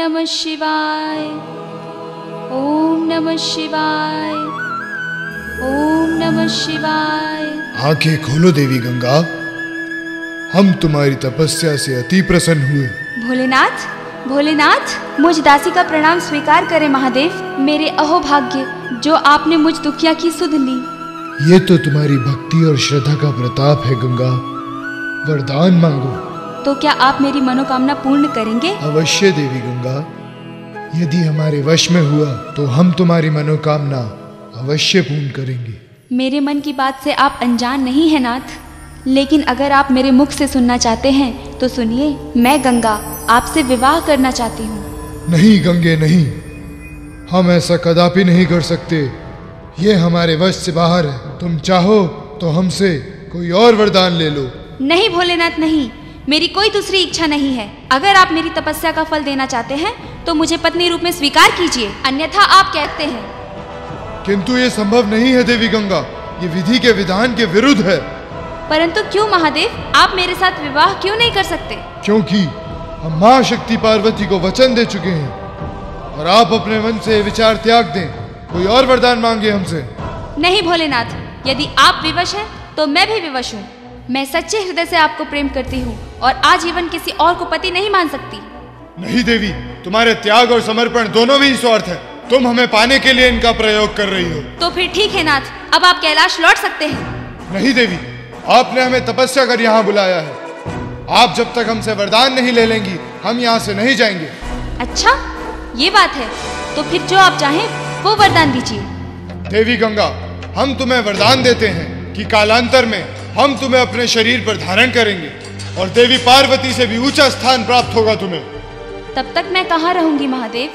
नमः शिवाय, ओम नमः शिवाय, ओम नमः शिवाय। आंखें खोलो देवी गंगा, हम तुम्हारी तपस्या से अति प्रसन्न हुए। भोलेनाथ, भोलेनाथ, मुझ दासी का प्रणाम स्वीकार करें महादेव। मेरे अहोभाग्य, जो आपने मुझ दुखिया की सुध ली। ये तो तुम्हारी भक्ति और श्रद्धा का प्रताप है गंगा। वरदान मांगो। तो क्या आप मेरी मनोकामना पूर्ण करेंगे? अवश्य देवी गंगा, यदि हमारे वश में हुआ तो हम तुम्हारी मनोकामना अवश्य पूर्ण करेंगे। मेरे मन की बात से आप अनजान नहीं है नाथ, लेकिन अगर आप मेरे मुख से सुनना चाहते हैं तो सुनिए। मैं गंगा आपसे विवाह करना चाहती हूँ। नहीं गंगे नहीं, हम ऐसा कदापि नहीं कर सकते। ये हमारे वश से बाहर है। तुम चाहो तो हमसे कोई और वरदान ले लो। नहीं भोलेनाथ नहीं, मेरी कोई दूसरी इच्छा नहीं है। अगर आप मेरी तपस्या का फल देना चाहते हैं तो मुझे पत्नी रूप में स्वीकार कीजिए, अन्यथा आप कहते हैं। किंतु ये संभव नहीं है देवी गंगा, ये विधि के विधान के विरुद्ध है। परंतु क्यों महादेव, आप मेरे साथ विवाह क्यों नहीं कर सकते? क्योंकि हम माँ शक्ति पार्वती को वचन दे चुके हैं और आप अपने मन से विचार त्याग दें, कोई और वरदान मांगे हमसे। नहीं भोलेनाथ, यदि आप विवश हैं तो मैं भी विवश हूँ। मैं सच्चे हृदय से आपको प्रेम करती हूँ और आजीवन किसी और को पति नहीं मान सकती। नहीं देवी, तुम्हारे त्याग और समर्पण दोनों में ही स्वार्थ है। तुम हमें पाने के लिए इनका प्रयोग कर रही हो। तो फिर ठीक है नाथ, अब आप कैलाश लौट सकते हैं। नहीं देवी, आपने हमें तपस्या कर यहाँ बुलाया है। आप जब तक हमसे वरदान नहीं ले लेंगी हम यहाँ से नहीं जाएंगे। अच्छा, ये बात है, तो फिर जो आप चाहें वो वरदान दीजिए। देवी गंगा, हम तुम्हें वरदान देते हैं कि कालांतर में हम तुम्हें अपने शरीर पर धारण करेंगे और देवी पार्वती से भी ऊंचा स्थान प्राप्त होगा तुम्हें। तब तक मैं कहाँ रहूंगी महादेव?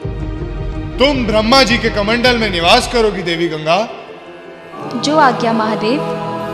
तुम ब्रह्मा जी के कमंडल में निवास करोगी देवी गंगा। जो आज्ञा महादेव।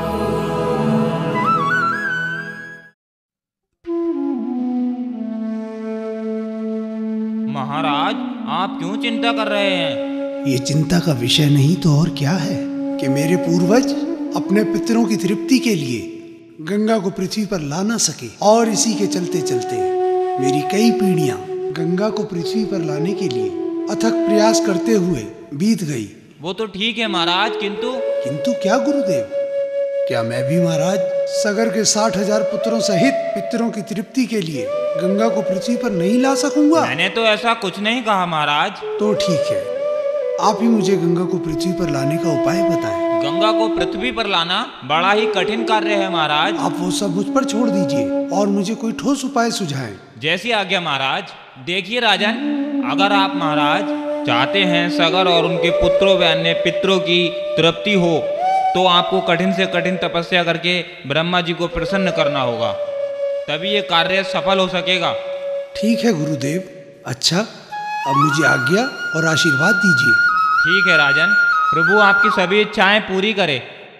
महाराज, आप क्यों चिंता कर रहे हैं? ये चिंता का विषय नहीं तो और क्या है कि मेरे पूर्वज अपने पितरों की तृप्ति के लिए गंगा को पृथ्वी पर ला ना सके और इसी के चलते चलते मेरी कई पीढ़ियां गंगा को पृथ्वी पर लाने के लिए अथक प्रयास करते हुए बीत गई। वो तो ठीक है महाराज, किंतु क्या गुरुदेव? क्या मैं भी महाराज सगर के 60,000 पुत्रों सहित पितरों की तृप्ति के लिए गंगा को पृथ्वी पर नहीं ला सकूंगा? मैंने तो ऐसा कुछ नहीं कहा महाराज। तो ठीक है, आप ही मुझे गंगा को पृथ्वी पर लाने का उपाय बताएं। गंगा को पृथ्वी पर लाना बड़ा ही कठिन कार्य है महाराज। आप वो सब मुझ पर छोड़ दीजिए और मुझे कोई ठोस उपाय सुझाएं। जैसी आज्ञा महाराज। देखिए राजन, अगर आप महाराज चाहते हैं सगर और उनके पुत्रों व अन्य पितरों की तृप्ति हो तो आपको कठिन से कठिन तपस्या करके ब्रह्मा जी को प्रसन्न करना होगा, तभी ये कार्य सफल हो सकेगा। ठीक है गुरुदेव। अच्छा, अब मुझे आज्ञा और आशीर्वाद दीजिए। ठीक है राजन, प्रभु आपकी सभी इच्छाएं पूरी करे।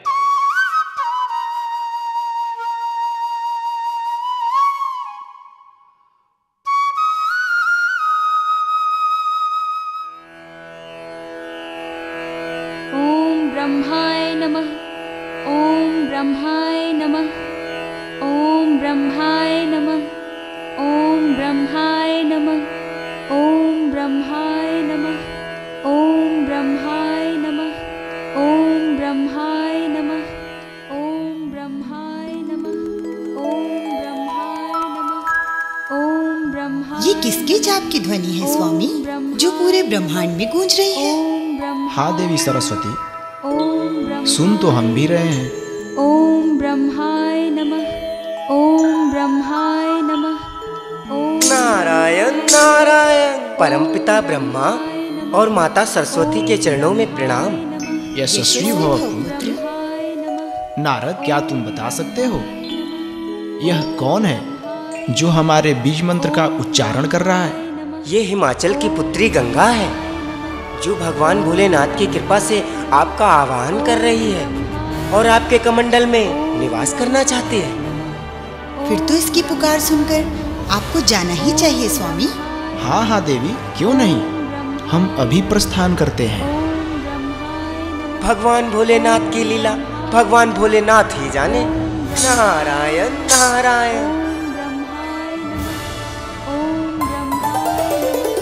ओम ब्रह्माय नमः, ओम ब्रह्माय नमः, ओम ब्रह्माय नमः, ओम ब्रह्माय नमः, ओम ब्रह्माय नमः, ओम ब्रह्माय नमः, ओम ब्रह्माय नमः, ओम ब्रह्माय नमः, ओम ब्रह्माय नमः, ओम ब्रह्माय। ये किसके जाप की ध्वनि है स्वामी, जो पूरे ब्रह्मांड में गूंज रही है? हाँ देवी सरस्वती, सुन तो हम भी रहे हैं। ओम ब्रह्माय नमः, ओम ब्रह्माय नमः, ओम नारायण नारायण। परमपिता ब्रह्मा और माता सरस्वती के चरणों में प्रणाम। यशस्वी भव पुत्र। नारद, क्या तुम बता सकते हो यह कौन है जो हमारे बीज मंत्र का उच्चारण कर रहा है? ये हिमाचल की पुत्री गंगा है, जो भगवान भोलेनाथ की कृपा से आपका आह्वान कर रही है और आपके कमंडल में निवास करना चाहती है। फिर तो इसकी पुकार सुनकर आपको जाना ही चाहिए स्वामी। हाँ हाँ देवी, क्यों नहीं, हम अभी प्रस्थान करते हैं। भगवान भोलेनाथ की लीला भगवान भोलेनाथ ही जाने। नारायण नारायण।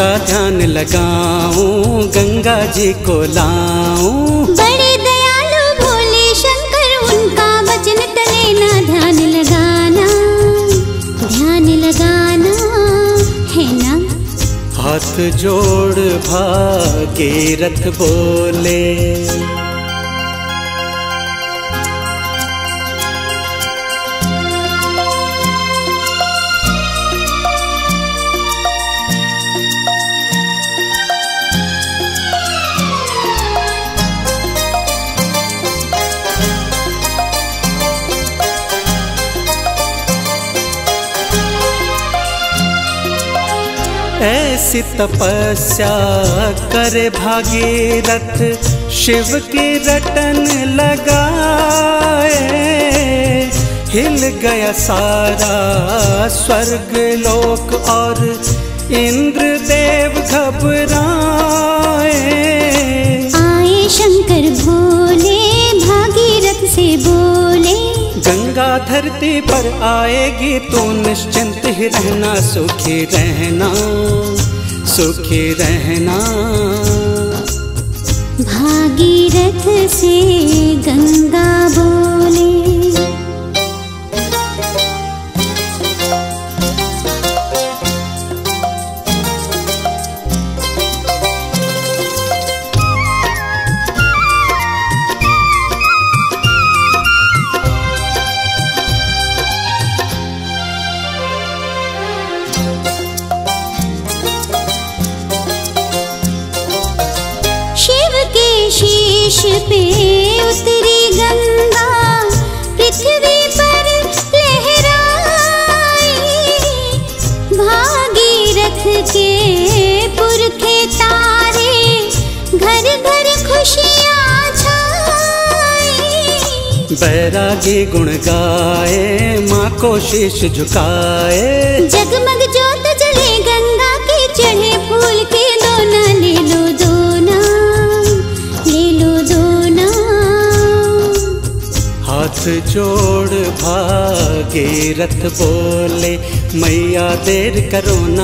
उनका ध्यान लगाऊं, गंगा जी को लाऊं। बड़े दयालु भोले शंकर, उनका वचन टले ना, ध्यान लगाना है ना। हाथ जोड़ भागीरथ बोले, ऐसी तपस्या करे भागीरथ, शिव की रटन लगाए। हिल गया सारा स्वर्ग लोक और इंद्र देव घबराए। आए शंकर भोले, भागीरथ से बोले, गंगा धरती पर आएगी तू निश्चिंत ही रहना, सुखी रहना, सुखी रहना। भागीरथ से गंगा बोले, शीश पे उतरी गंगा, पृथ्वी पर लहराई। भागीरथ के पुरखे तारे, घर घर खुशियाँ छाई। बैरागी गुण गाए, माँ को शीश झुकाए। जगमग ज्योत जले गंगा के, चढ़े फूल के दोना, ले लो दोना, ले लो दोना। हाथ जोड़ भागीरथ बोले, मैया देर करो ना।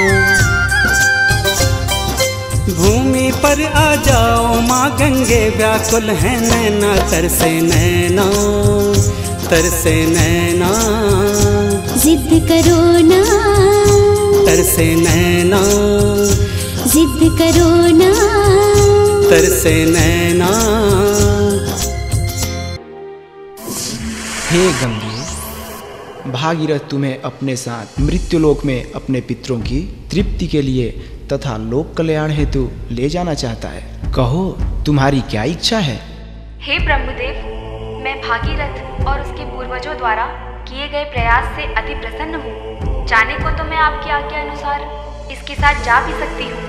भूमि पर आ जाओ माँ गंगे, व्याकुल है नैना, तरसे नैना, तरसे नैना। जिद करो ना, तरसे नैना, जिद करो ना, तरसे नैना। हे गंगे, भागीरथ तुम्हें अपने साथ मृत्युलोक में अपने पितरों की तृप्ति के लिए तथा लोक कल्याण हेतु ले जाना चाहता है। कहो तुम्हारी क्या इच्छा है? हे ब्रह्मदेव, मैं भागीरथ और उसके पूर्वजों द्वारा किए गए प्रयास से अति प्रसन्न हूँ। जाने को तो मैं आपकी आज्ञा अनुसार इसके साथ जा भी सकती हूँ,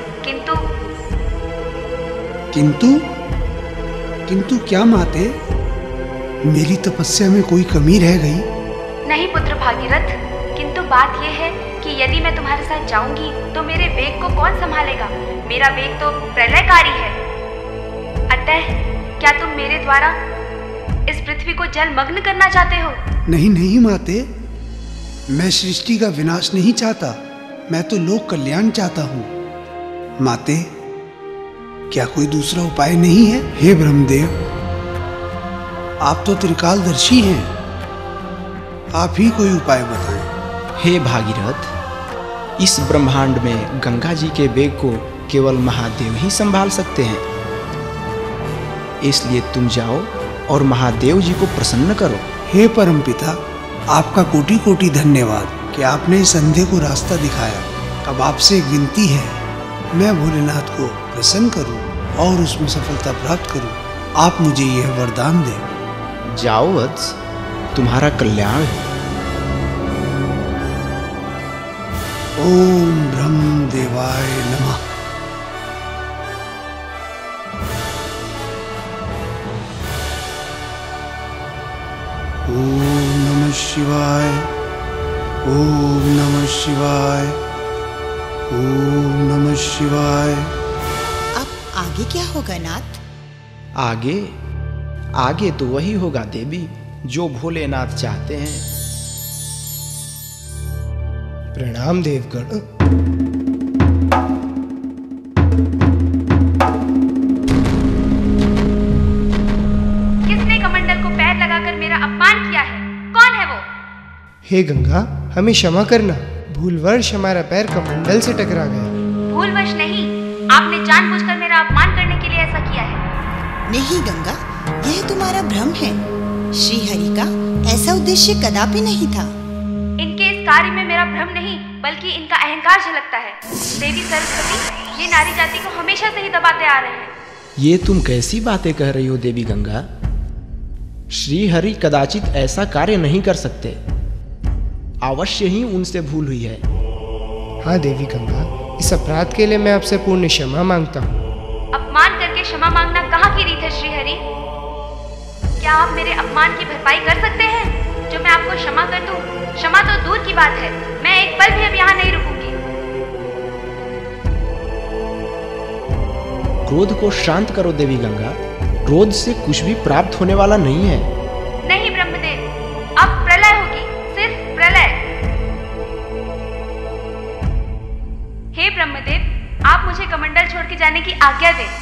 किंतु क्या माते, मेरी तपस्या में कोई कमी रह गई? नहीं पुत्र भागीरथ, किंतु बात यह है कि यदि मैं तुम्हारे साथ जाऊंगी तो मेरे वेग को कौन संभालेगा? मेरा वेग तो प्रलयकारी है। अतः क्या तुम मेरे द्वारा इस पृथ्वी को जलमग्न करना चाहते हो? नहीं माते, मैं सृष्टि का विनाश नहीं चाहता, मैं तो लोक कल्याण चाहता हूँ। माते, क्या कोई दूसरा उपाय नहीं है? हे ब्रह्मदेव, आप तो त्रिकालदर्शी हैं, आप ही कोई उपाय बताएं। हे भागीरथ, इस ब्रह्मांड में गंगा जी के वेग को केवल महादेव ही संभाल सकते हैं। इसलिए तुम जाओ और महादेव जी को प्रसन्न करो। हे परमपिता, आपका कोटि कोटि धन्यवाद कि आपने इस अंधे को रास्ता दिखाया। अब आपसे एक विनती है, मैं भोलेनाथ को प्रसन्न करूं और उसमें सफलता प्राप्त करूं। आप मुझे यह वरदान दें। जाओ वत्स, तुम्हारा कल्याण है। ओम ब्रह्मदेवाय नमः। ओम नमः शिवाय, ओम नमः शिवाय, ओम नमः शिवाय। अब आगे क्या होगा नाथ? आगे तो वही होगा देवी जो भोलेनाथ चाहते हैं। प्रणाम देवगण। हे गंगा, हमें क्षमा करना, भूलवश हमारा पैर कमंडल से टकरा गया। भूलवश नहीं, आपने जानबूझकर मेरा अपमान करने के लिए ऐसा किया है। नहीं गंगा, यह तुम्हारा भ्रम है। श्री हरि का ऐसा उद्देश्य कदापि नहीं था। इनके इस कार्य में मेरा भ्रम नहीं बल्कि इनका अहंकार झलकता है। देवी सरस्वती ये नारी जाति को हमेशा से ही दबाते आ रहे हैं। ये तुम कैसी बातें कह रही हो देवी गंगा? श्री हरि कदाचित ऐसा कार्य नहीं कर सकते। अवश्य ही उनसे भूल हुई है। हाँ देवी गंगा, इस अपराध के लिए मैं आपसे पूर्ण क्षमा मांगता हूँ। अपमान करके क्षमा मांगना कहाँ की रीत है श्री हरि? क्या आप मेरे अपमान की भरपाई कर सकते हैं? जो मैं आपको क्षमा कर दूं, क्षमा तो दूर की बात है, मैं एक पल भी अब यहाँ नहीं रुकूंगी। क्रोध को शांत करो देवी गंगा, क्रोध से कुछ भी प्राप्त होने वाला नहीं है। नहीं ब्रह्मदेव, अब प्रलय होगी, सिर्फ प्रलय। हे ब्रह्मदेव, आप मुझे कमंडल छोड़ के जाने की आज्ञा दें।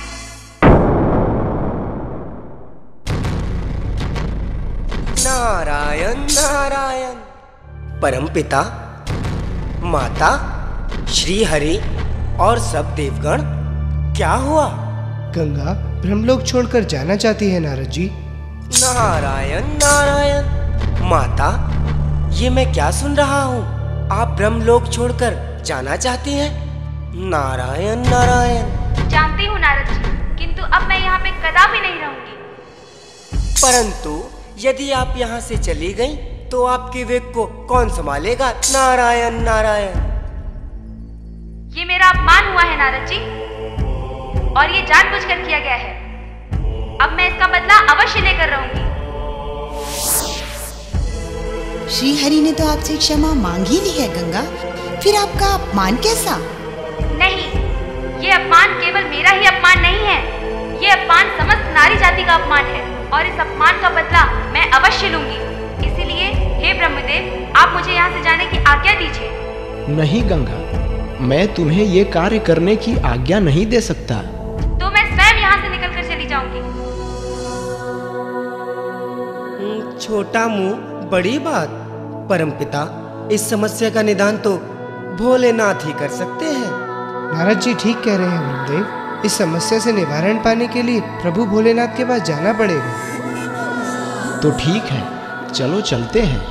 नारायण नारायण। परमपिता, माता, श्री हरि और सब देवगण, क्या हुआ? गंगा ब्रह्मलोक छोड़कर जाना चाहती है नारद जी। नारायण नारायण। माता, ये मैं क्या सुन रहा हूँ? आप ब्रह्मलोक छोड़कर जाना चाहती हैं? नारायण नारायण। जानती हूँ नारद जी, किंतु अब मैं यहाँ पे कदापि नहीं रहूंगी। परंतु यदि आप यहाँ से चली गईं, तो आपके वेग को कौन संभालेगा? नारायण नारायण। ये मेरा अपमान हुआ है नारद जी, और ये जानबूझकर किया गया है। अब मैं इसका बदला अवश्य लेकर रहूंगी। श्री हरि ने तो आपसे क्षमा मांग ही ली है गंगा, फिर आपका अपमान कैसा? नहीं, ये अपमान केवल मेरा ही अपमान नहीं है, ये अपमान समस्त नारी जाति का अपमान है, और इस अपमान का बदला मैं अवश्य लूंगी। इसीलिए हे ब्रह्मदेव, आप मुझे यहाँ से जाने की आज्ञा दीजिए। नहीं गंगा, मैं तुम्हें ये कार्य करने की आज्ञा नहीं दे सकता। तो मैं स्वयं यहाँ से निकलकर चली जाऊंगी। छोटा मुंह बड़ी बात। परमपिता, इस समस्या का निदान तो भोलेनाथ ही कर सकते हैं। नारद जी ठीक कह रहे हैं ब्रह्मदेव, इस समस्या से निवारण पाने के लिए प्रभु भोलेनाथ के पास जाना पड़ेगा। तो ठीक है, चलो चलते हैं।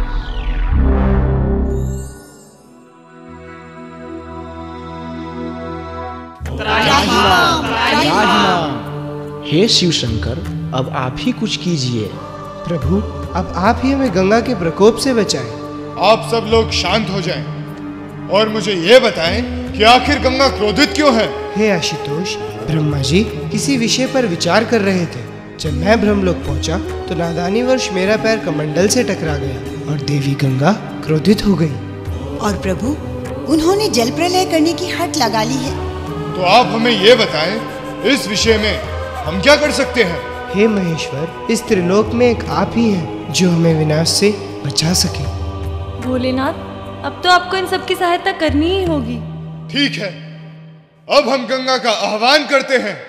हे शिव शंकर, अब आप ही कुछ कीजिए। प्रभु, अब आप ही हमें गंगा के प्रकोप से बचाएं। आप सब लोग शांत हो जाएं और मुझे ये बताएं कि आखिर गंगा क्रोधित क्यों है? हे आशुतोष, ब्रह्मा जी किसी विषय पर विचार कर रहे थे। जब मैं ब्रह्मलोक पहुंचा तो नादानीवश मेरा पैर कमंडल से टकरा गया और देवी गंगा क्रोधित हो गई। और प्रभु, उन्होंने जल प्रलय करने की हट लगा ली है। तो आप हमें ये बताएं, इस विषय में हम क्या कर सकते हैं? हे महेश्वर, इस त्रिलोक में एक आप ही हैं जो हमें विनाश से बचा सके। भोलेनाथ, अब तो आपको इन सब की सहायता करनी ही होगी। ठीक है, अब हम गंगा का आह्वान करते हैं।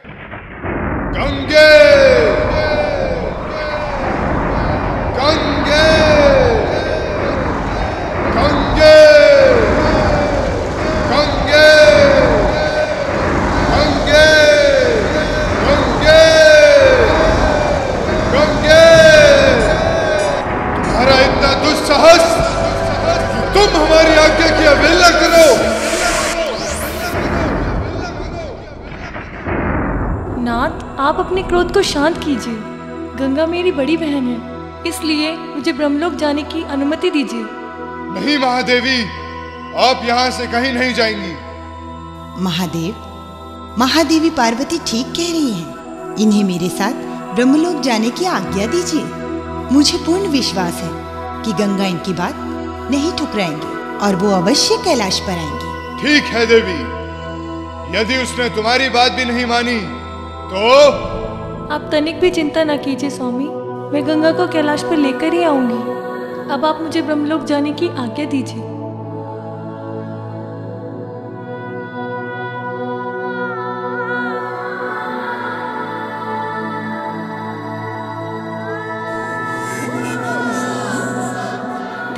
गंगे, गंगे, गंगे, गंगे, गंगे, गंगे, गंगे। तुम्हारा इतना दुस्साहस कि तुम हमारी आज्ञा की अवहेलना करो। नाथ, आप अपने क्रोध को शांत कीजिए। गंगा मेरी बड़ी बहन है, इसलिए मुझे ब्रह्मलोक जाने की अनुमति दीजिए। नहीं महादेवी, आप यहाँ से कहीं नहीं जाएंगी। महादेव, महादेवी पार्वती ठीक कह रही हैं। इन्हें मेरे साथ ब्रह्मलोक जाने की आज्ञा दीजिए। मुझे पूर्ण विश्वास है कि गंगा इनकी बात नहीं ठुकराएंगे और वो अवश्य कैलाश पर आएंगे। ठीक है देवी, यदि उसने तुम्हारी बात भी नहीं मानी तो? आप तनिक भी चिंता न कीजिए स्वामी, मैं गंगा को कैलाश पर लेकर ही आऊंगी। अब आप मुझे ब्रह्मलोक जाने की आज्ञा दीजिए।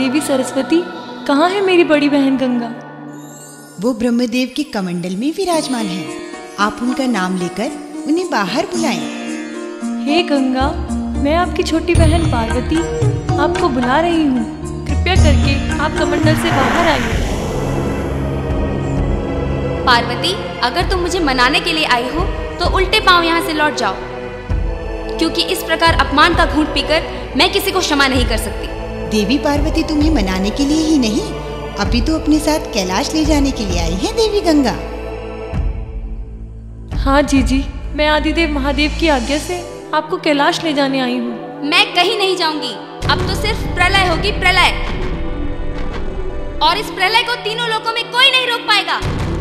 देवी सरस्वती, कहाँ है मेरी बड़ी बहन गंगा? वो ब्रह्मदेव के कमंडल में विराजमान है। आप उनका नाम लेकर उन्हें बाहर बुलाएं। हे गंगा, मैं आपकी छोटी बहन पार्वती आपको बुला रही हूँ। कृपया करके आप कमंडल से बाहर आइए। पार्वती, अगर तुम मुझे मनाने के लिए आई हो तो उल्टे पांव यहाँ से लौट जाओ, क्योंकि इस प्रकार अपमान का घूंट पीकर मैं किसी को क्षमा नहीं कर सकती। देवी पार्वती तुम्हें मनाने के लिए ही नहीं, अभी तो अपने साथ कैलाश ले जाने के लिए आई है देवी गंगा। हाँ जीजी, मैं आदिदेव महादेव की आज्ञा से आपको कैलाश ले जाने आई हूँ। मैं कहीं नहीं जाऊंगी। अब तो सिर्फ प्रलय होगी, प्रलय। और इस प्रलय को तीनों लोकों में कोई नहीं रोक पाएगा।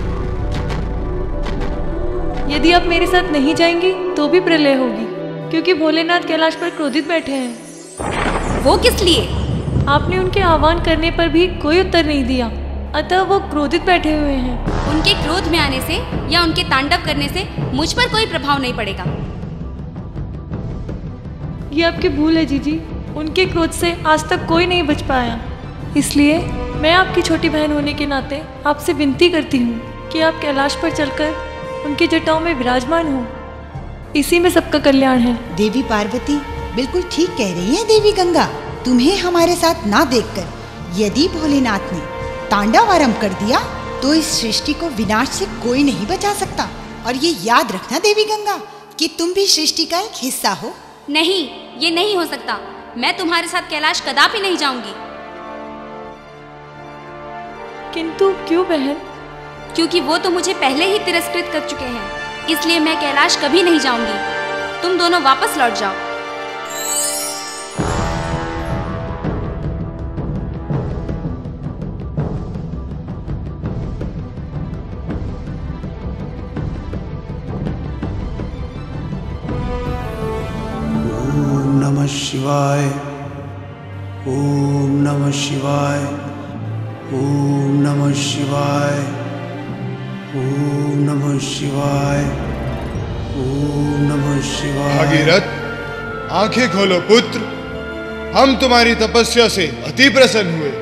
यदि आप मेरे साथ नहीं जाएंगी तो भी प्रलय होगी, क्योंकि भोलेनाथ कैलाश पर क्रोधित बैठे हैं। वो किस लिए? आपने उनके आह्वान करने पर भी कोई उत्तर नहीं दिया, अतः वो क्रोधित बैठे हुए हैं। उनके क्रोध में आने से या उनके तांडव करने से मुझ पर कोई प्रभाव नहीं पड़ेगा। ये आपकी भूल है जीजी। उनके क्रोध से आज तक कोई नहीं बच पाया। इसलिए मैं आपकी छोटी बहन होने के नाते आपसे विनती करती हूँ कि आप कैलाश पर चलकर उनकी जटाओं में विराजमान हो। इसी में सबका कल्याण है। देवी पार्वती बिल्कुल ठीक कह रही है देवी गंगा। तुम्हें हमारे साथ ना देखकर यदि भोलेनाथ ने तांडव आरंभ कर दिया तो इस सृष्टि को विनाश से कोई नहीं बचा सकता। और ये याद रखना देवी गंगा कि तुम भी सृष्टि का एक हिस्सा हो। नहीं, ये नहीं हो सकता। मैं तुम्हारे साथ कैलाश कदापि नहीं जाऊंगी। किंतु क्यों बहन? क्योंकि वो तो मुझे पहले ही तिरस्कृत कर चुके हैं, इसलिए मैं कैलाश कभी नहीं जाऊंगी। तुम दोनों वापस लौट जाओ। ओम नमः शिवाय, ओम नमः शिवाय, ओम नमः शिवाय, ओम नमः शिवाय, ओम नमः शिवाय। भागीरथ, आंखें खोलो पुत्र। हम तुम्हारी तपस्या से अति प्रसन्न हुए।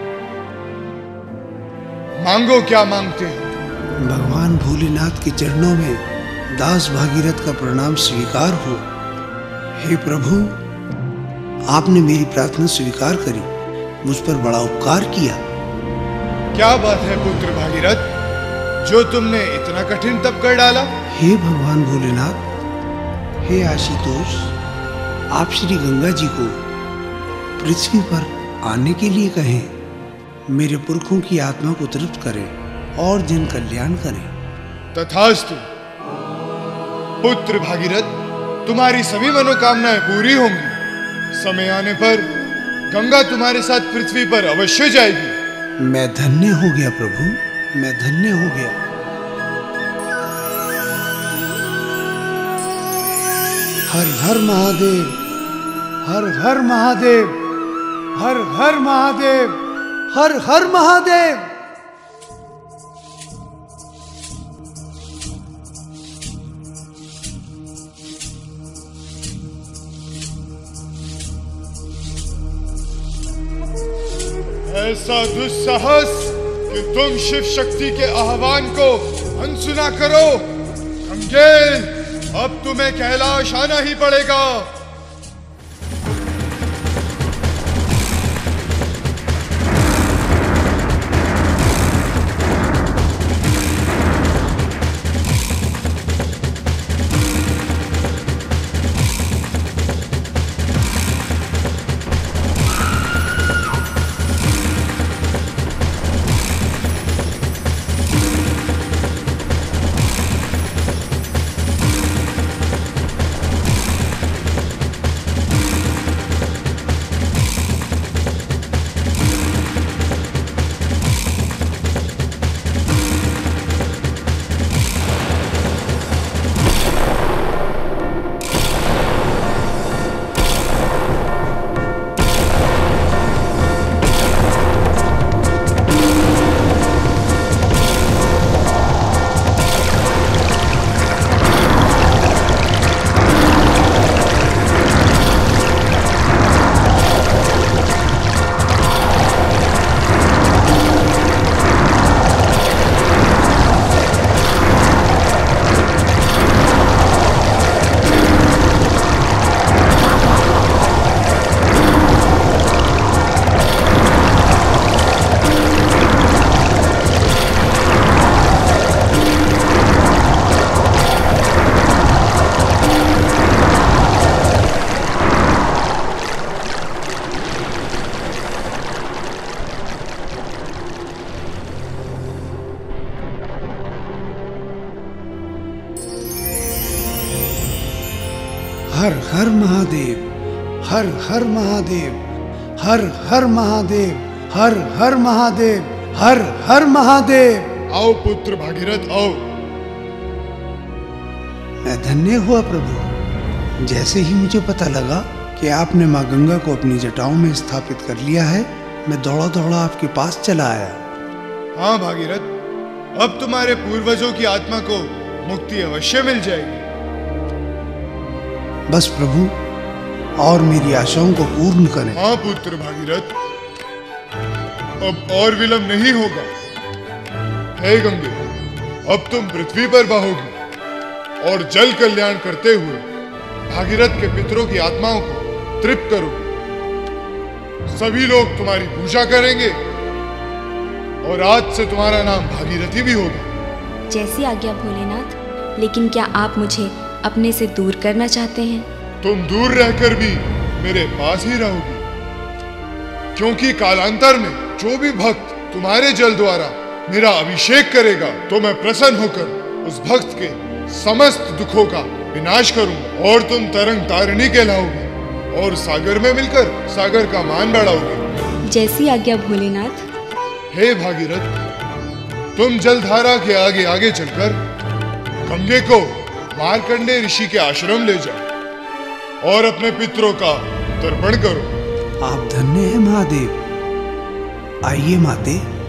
मांगो, क्या मांगते हो? भगवान भोलेनाथ के चरणों में दास भागीरथ का प्रणाम स्वीकार हो। हे प्रभु, आपने मेरी प्रार्थना स्वीकार करी, मुझ पर बड़ा उपकार किया। क्या बात है पुत्र भागीरथ, जो तुमने इतना कठिन तप कर डाला? हे भगवान भोलेनाथ, हे आशुतोष, आप श्री गंगा जी को पृथ्वी पर आने के लिए कहें। मेरे पुरखों की आत्मा को तृप्त करें और जन कल्याण करें। तथास्तु। पुत्र भागीरथ, तुम्हारी सभी मनोकामनाएं पूरी होंगी। समय आने पर गंगा तुम्हारे साथ पृथ्वी पर अवश्य जाएगी। मैं धन्य हो गया प्रभु, मैं धन्य हो गया। हर हर महादेव, हर हर महादेव, हर हर महादेव, हर हर महादेव। ऐसा दुस्साहस कि तुम शिव शक्ति के आह्वान को अनसुना करो। गंगे, अब तुम्हें कैलाश आना ही पड़ेगा। हर हर महादेव, हर हर महादेव, हर हर महादेव, हर हर महादेव, हर हर महादेव। आओ पुत्र भागीरथ आओ। मैं धन्य हुआ प्रभु। जैसे ही मुझे पता लगा कि आपने माँ गंगा को अपनी जटाओं में स्थापित कर लिया है, मैं दौड़ा दौड़ा आपके पास चला आया। हाँ भागीरथ, अब तुम्हारे पूर्वजों की आत्मा को मुक्ति अवश्य मिल जाएगी। बस प्रभु, और मेरी आशाओं को पूर्ण करें। हाँ पुत्र भागीरथ, अब और विलंब नहीं होगा। हे गंगे, अब तुम पृथ्वी पर बहोगी और जल कल्याण करते हुए भागीरथ के पितरों की आत्माओं को तृप्त करोगे। सभी लोग तुम्हारी पूजा करेंगे और आज से तुम्हारा नाम भागीरथी भी होगा। जैसी आज्ञा भोलेनाथ, लेकिन क्या आप मुझे अपने से दूर करना चाहते हैं? तुम दूर रहकर भी मेरे पास ही रहोगी, क्योंकि कालांतर में जो भी भक्त तुम्हारे जल द्वारा मेरा अभिषेक करेगा तो मैं प्रसन्न होकर उस भक्त के समस्त दुखों का विनाश करूंगा और तुम तरंग तारिणी कहलाओगे और सागर में मिलकर सागर का मान बढ़ाओगे। जैसी आज्ञा भोलेनाथ। हे भागीरथ, तुम जलधारा के आगे आगे चलकर गंगे को मार्कंडे ऋषि के आश्रम ले जाओ और अपने पितरों का तर्पण करो। आप धन्य हैं महादेव। आइए माते।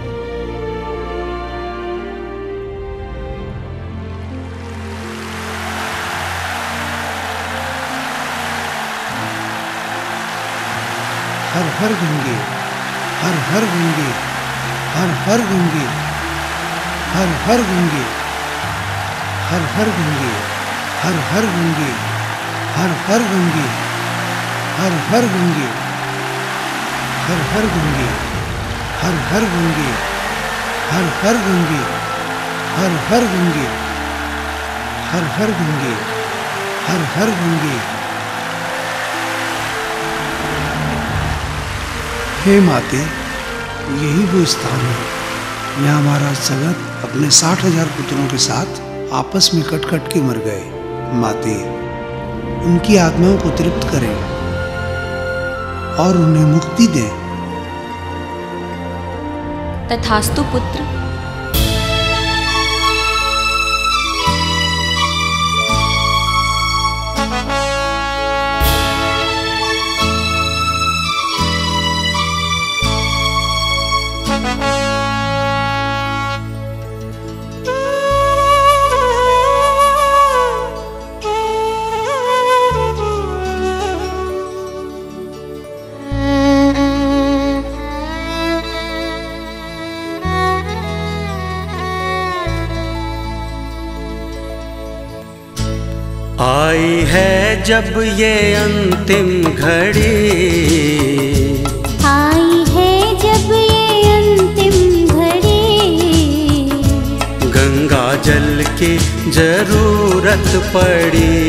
हर हर गंगे, हर हर गंगे, हर हर गंगे, हर हर गंगे, हर हर गंगे, हर हर गंगे, हर हर गंगे, हर हर गंगे, हर हर गंगे, हर हर गंगे, हर हर गंगे, हर हर गंगे, हर हर गंगे, हर हर गंगे। हे माते, यही वो स्थान है यहाँ महाराज सगत अपने 60,000 पुत्रों के साथ आपस में कट कट के मर गए। माते, उनकी आत्माओं को तृप्त करें और उन्हें मुक्ति दें। तथास्तु पुत्र। आई है जब ये अंतिम घड़ी, आई है जब ये अंतिम घड़ी, गंगा जल की जरूरत पड़ी।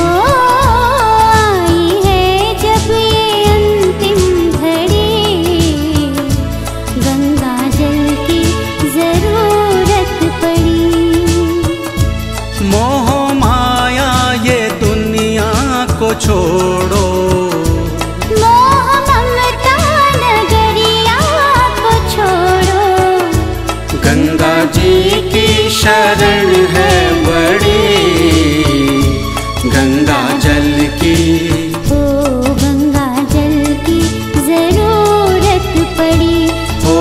आई है जब ये अंतिम घड़ी, गंगा जल की जरूरत पड़ी। मोह को छोड़ो, मोह ममता नगरिया को छोड़ो, गंगा जी की शरण है बड़ी, गंगा जल की, ओ गंगा जल की जरूरत पड़ी। ओ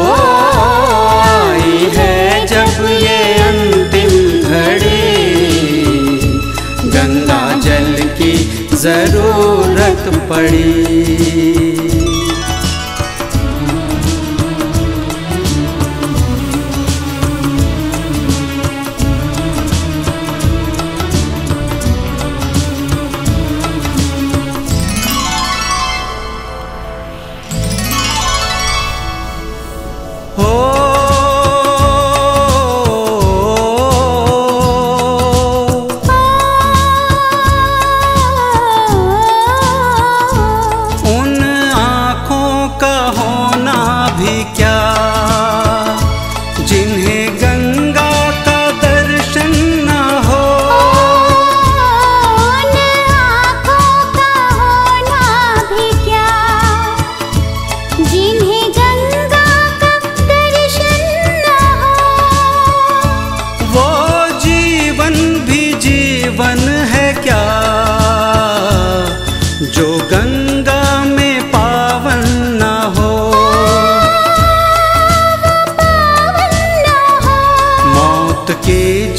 आई है जब ये अंतिम घड़ी, गंगा जल की जरूरत पड़ी।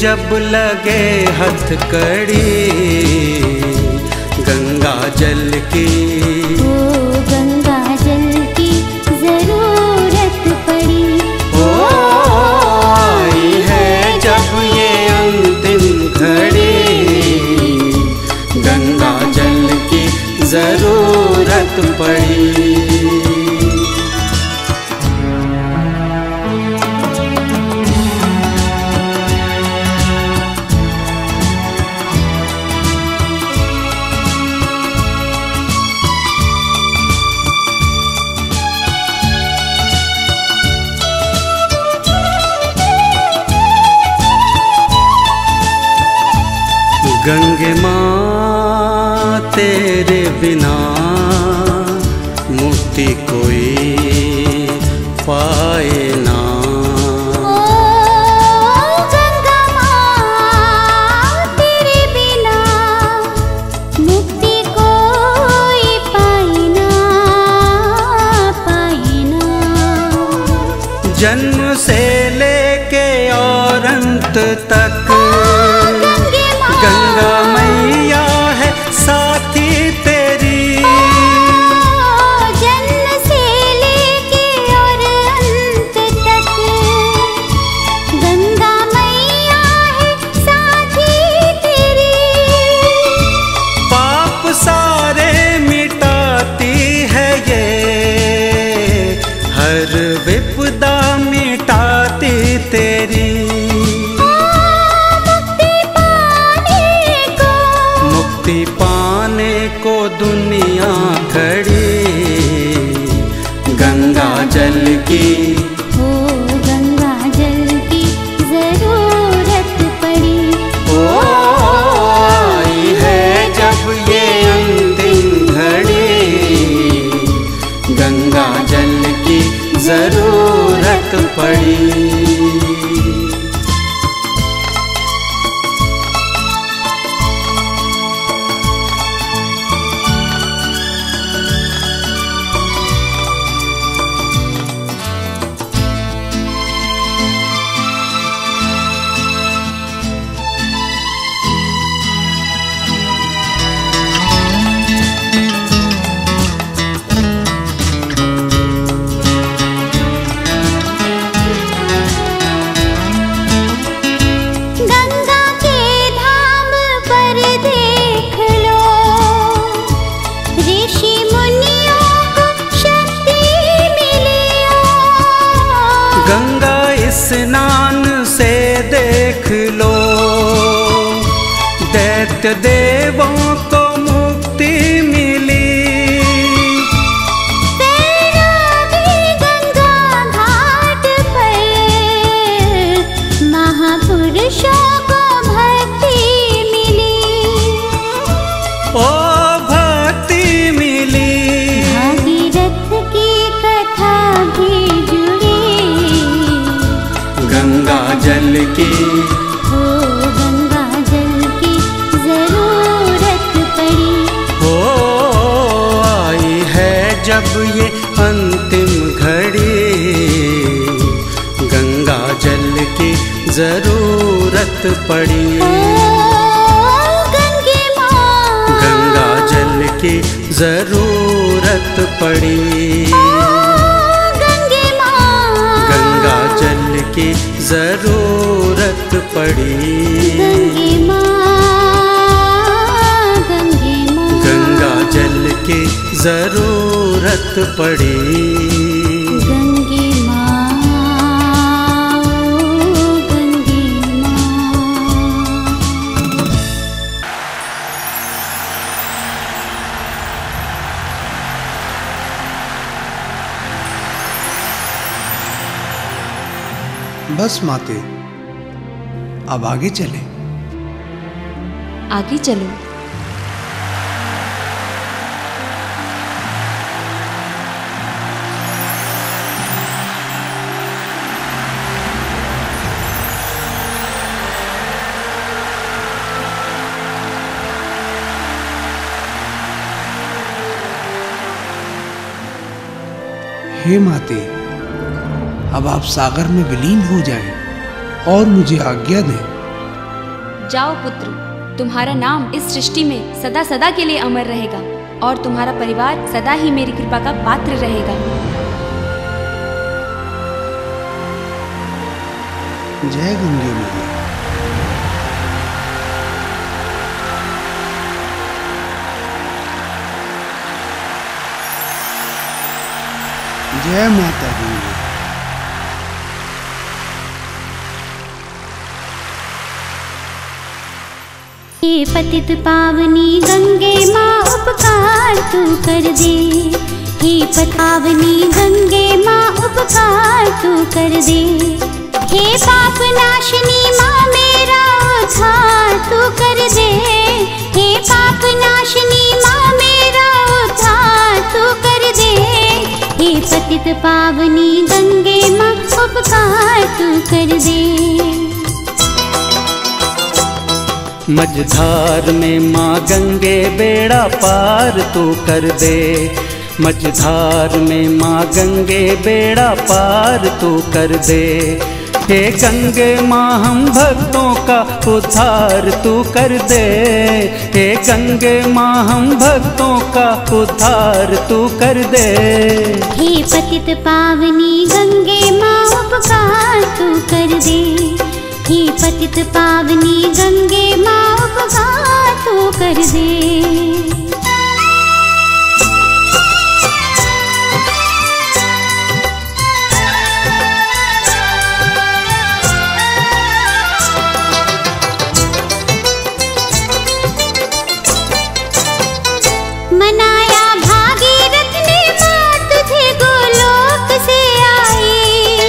जब लगे हथकड़ी गंगा जल की, ओ गंगा जल की जरूरत पड़ी। ओ आई है जब ये अंतिम घड़ी गंगा जल की जरूरत पड़ी। गंगे माँ तेरे बिना मुक्ति कोई पाए ना। ओ गंगा माँ तेरे बिना मुक्ति कोई पाए ना, पाए ना। जन्म से लेके और अंत तक गंगा मैया है साथी तेरी। जन्म से लेके और अंत तक गंगा मैया है साथी तेरी। पाप सारे मिटाती है ये, हर विपदा मिटाती तेरी। मुक्ति पाने को दुनिया खड़ी गंगा जल की, ओ गंगा जल की जरूरत पड़ी। ओ आई है जब ये अंतिम घड़ी गंगा जल की जरूरत पड़ी। गंगा स्नान से देख लो दैत्य देवों को मुक्ति मिली। गंगा घाट पर महापुरुषों को भक्ति मिली। ओ भक्ति मिली। भागीरथ की कथा भी गंगा जल की, ओ गंगा जल की जरूरत पड़ी। ओ आई है जब ये अंतिम घड़ी गंगा जल की जरूरत पड़ी। गंगे माँ गंगा जल की जरूरत पड़ी। गंगा जल की जरूरत पड़ी। गंगा जल की जरूरत पड़ी। गंगे माँ, गंगे माँ। बस माते, अब आगे चले। आगे चलो। हे माते, अब आप सागर में विलीन हो जाएं और मुझे आज्ञा दें जाओ पुत्र, तुम्हारा नाम इस सृष्टि में सदा सदा के लिए अमर रहेगा और तुम्हारा परिवार सदा ही मेरी कृपा का पात्र रहेगा। जय गंगे मैया। जय माता गंगे। हे पतित पावनी गंगे माँ उपकार तू कर दे, हे पावनी गंगे माँ उपकार तू कर दे, हे पाप नाशनी माँ मेरा उद्धार तू कर दे, हे पाप नाशनी माँ मेरा उद्धार तू कर दे, हे पतित पावनी गंगे माँ उपकार तू कर दे। मझधार में माँ गंगे बेड़ा पार तू कर दे, मझधार में माँ गंगे बेड़ा पार तू कर दे, हे गंगे माँ हम भक्तों का उद्धार तू कर दे, हे गंगे माँ हम भक्तों का उद्धार तू कर दे। हे पतित पावनी गंगे माँ उपकार तू कर दे, हे पतित पावनी गंगे माँ उपकार तू कर दे। मनाया भागीरथ ने माँ तुझे गोलोक से आई,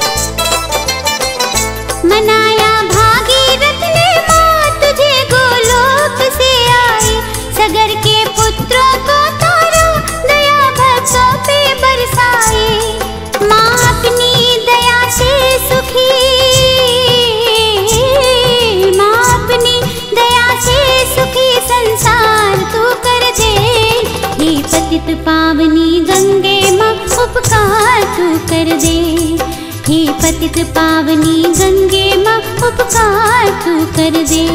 मनाया भागीरथ ने माँ तुझे गोलोक से आई, सगर के पुत्रों को तारो दया भक्तों पे बरसाई, माँ अपनी दया से सुखी, माँ अपनी दया से सुखी संसार तू कर दे, हे पतित पावनी गंगे माँ उपकार तू कर दे, हे पतित पावनी गंगे माँ उपकार तू कर दे।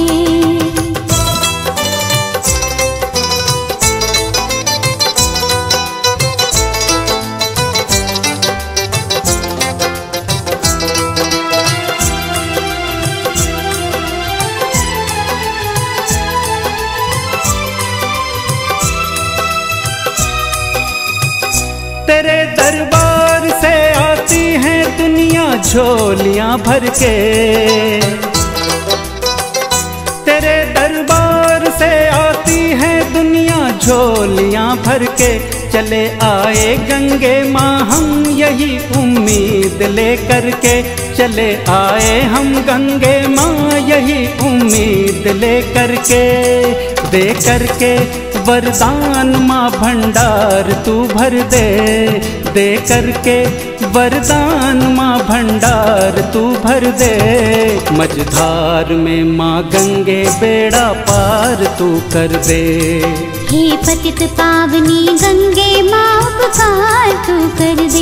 तेरे दरबार से आती हैं दुनिया झोलियां भर के, तेरे दरबार से आती है दुनिया झोलियां भर के, चले आए गंगे माँ हम यही उम्मीद लेकर के, चले आए हम गंगे माँ यही उम्मीद लेकर के, दे करके वरदान माँ भंडार तू भर दे, दे करके वरदान माँ भंडार तू भर दे, मझधार में माँ गंगे बेड़ा पार तू कर दे। हे पतित पावनी गंगे माँ उपकार तू कर दे।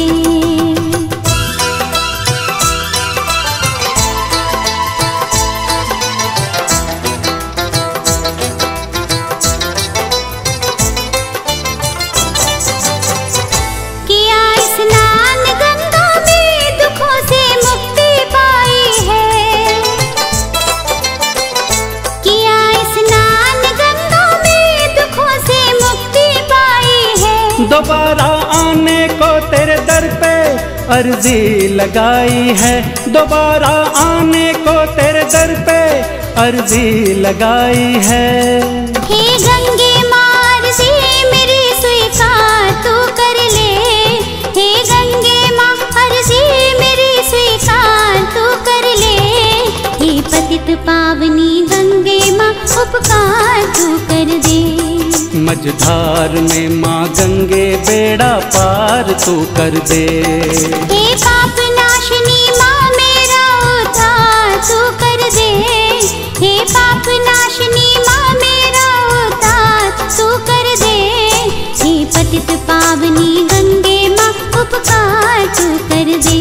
दोबारा आने को तेरे दर पे अर्जी लगाई है, दोबारा आने को तेरे दर पे अर्जी लगाई है, हे गंगे माँ अर्जी मेरी स्वीकार तू कर ले, हे गंगे माँ अर्जी मेरी स्वीकार तू कर ले, हे पतित पावनी गंगे माँ उपकार तू कर दे। मझधार में माँ गंगे बेड़ा पार तू कर दे, हे पाप नाशनी माँ मेरा उद्धार तू कर दे, हे पाप नाशनी माँ मेरा उद्धार तू कर दे, हे पतित पावनी गंगे माँ उपकार तू कर दे।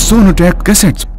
Sonotech cassettes